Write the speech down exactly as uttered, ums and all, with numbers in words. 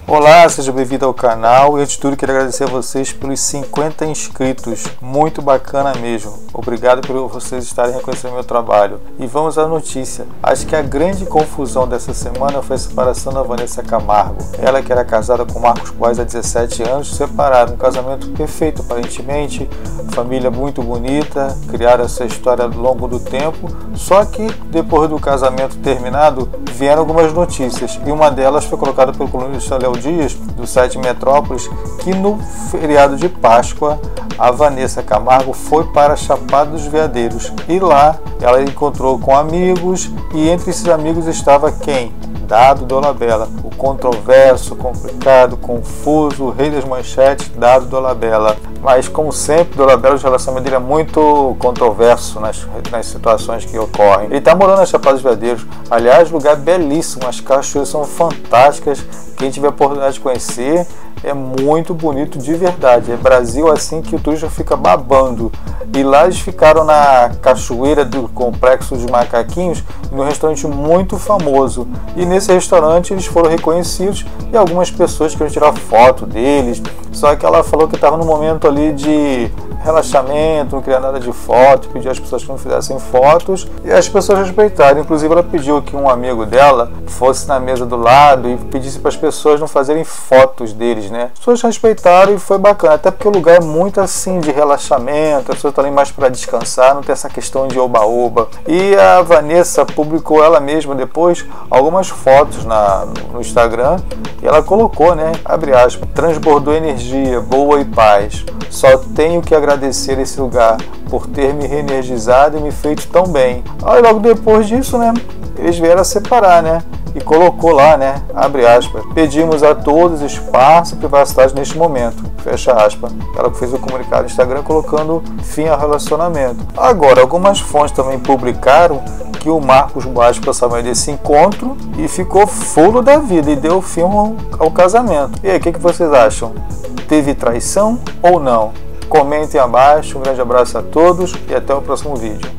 Olá, seja bem-vindo ao canal e antes de tudo quero agradecer a vocês pelos cinquenta inscritos, muito bacana mesmo. Obrigado por vocês estarem reconhecendo meu trabalho. E vamos à notícia. Acho que a grande confusão dessa semana foi a separação da Vanessa Camargo. Ela que era casada com Marcos Boas há dezessete anos, se separaram, um casamento perfeito aparentemente, família muito bonita, criaram essa história ao longo do tempo, só que depois do casamento terminado vieram algumas notícias e uma delas foi colocada pelo colunista Léo Dias, do site Metrópolis, que no feriado de Páscoa a Vanessa Camargo foi para Chapada dos Veadeiros e lá ela encontrou com amigos e entre esses amigos estava quem? Dado Dolabella, o controverso, complicado, confuso, o rei das manchetes, Dado Dolabella. Mas como sempre, Dolabella, o relacionamento dele é muito controverso nas, nas situações que ocorrem. Ele está morando na Chapada dos Veadeiros, aliás, lugar belíssimo, as cachoeiras são fantásticas, quem tiver a oportunidade de conhecer, é muito bonito de verdade. É Brasil assim que o turista fica babando. E lá eles ficaram na cachoeira do Complexo dos Macaquinhos, num restaurante muito famoso. E nesse restaurante eles foram reconhecidos e algumas pessoas queriam tirar foto deles. Só que ela falou que estava no momento ali de relaxamento, não queria nada de foto, pediu às pessoas que não fizessem fotos e as pessoas respeitaram. Inclusive ela pediu que um amigo dela fosse na mesa do lado e pedisse para as pessoas não fazerem fotos deles, né? As pessoas respeitaram e foi bacana, até porque o lugar é muito assim de relaxamento, as pessoas estão ali mais para descansar, não tem essa questão de oba-oba. E a Vanessa publicou ela mesma depois algumas fotos na, no Instagram e ela colocou, né, abre aspas, transbordou energia, boa e paz. Só tenho que agradecer esse lugar por ter me reenergizado e me feito tão bem. Aí logo depois disso, né, eles vieram a separar, né? E colocou lá, né, abre aspas, pedimos a todos espaço e privacidade neste momento, fecha aspas. Ela fez o comunicado no Instagram colocando fim ao relacionamento. Agora, algumas fontes também publicaram que o Marcos Boas passava desse encontro e ficou fulo da vida e deu fim ao, ao casamento. E aí, o que, que vocês acham? Teve traição ou não? Comentem abaixo, um grande abraço a todos e até o próximo vídeo.